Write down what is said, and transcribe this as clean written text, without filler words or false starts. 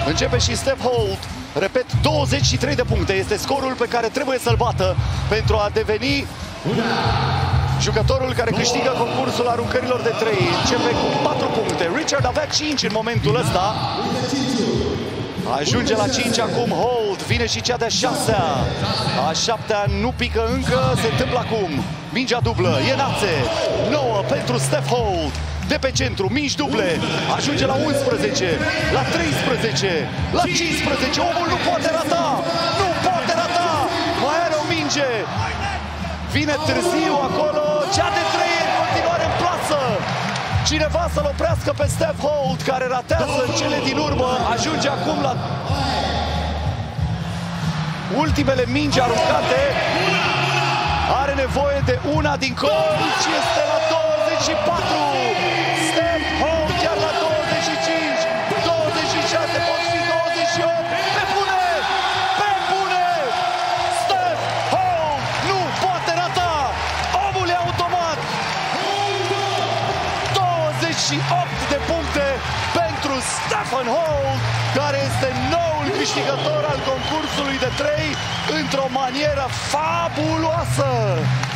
Începe și Steph Holt. Repet, 23 de puncte. Este scorul pe care trebuie să-l bată pentru a deveni jucătorul care câștigă concursul aruncărilor de 3. Începe cu 4 puncte. Richard avea 5 în momentul ăsta. Ajunge la 5 acum Holt. Vine și cea de-a 6-a. A 7-a nu pică încă. Se întâmplă acum. Mingea dublă. E națe. 9 pentru Steph Holt. De pe centru, mingi duble. Ajunge la 11, la 13, la 15. Omul nu poate rata. Nu poate rata. Mai are o minge. Vine târziu acolo. Cea de 3 în continuare în plasă. Cineva să-l oprească pe Steph Holt, care ratează în cele din urmă. Ajunge acum la ultimele mingi aruncate. Are nevoie de una din colț. Este la 24. Steph Holt chiar la 25. 26, pot fi 28. Pe bune! Pe bune! Steph Holt nu poate rata. Omul e automat. 28 de puncte pentru Stephen Holt, care este noul câștigător al concursului de 3 într-o manieră fabuloasă.